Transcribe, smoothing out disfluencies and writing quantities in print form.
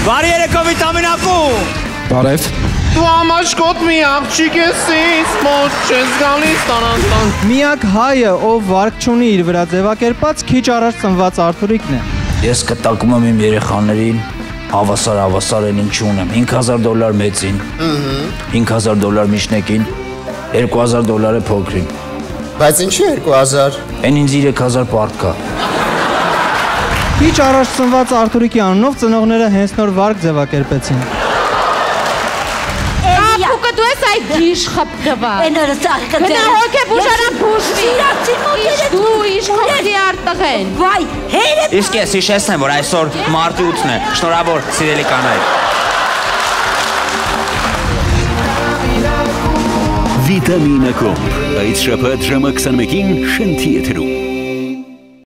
Բարի երեկո վիտամինակու։ Բարև։ Դու ամաչկոտ մի աղջիկ ես ինձ մոտ չես գալիս տանանտան։ Միակ հայը, ով վարկ չունի իր վրա ձևակերպած, քիչ առաջ ծնված Արթուրիկն է։ Ես կտակում եմ իմ երեխաներին, հավասար են ինչ ունեմ, $5000 մեծին, $5000 միջնեկին, $2000 փոքրին։ Բայց ինչու 2000։ Են ինձ 3000 պարկ կա։ Քիչ առաջ ծնված Արթուրիկի անունով ծնողները հենց նոր վարկ ձևակերպեցին։ Դու ես այդ գիշ խփկվա։ Էները ծաղկը Գնա հոգե բուժարան բուժվի։ Դու իշ խփի արտղեն։ Վայ, հերը։ Իսկ ես հիշեցնեմ, որ այսօր մարտի 8-ն է։ Շնորհավոր, սիրելի կանայք։ Վիտամինը կոմ։ Այդ շաբաթ ժամը 21-ին Շնթի եթերում։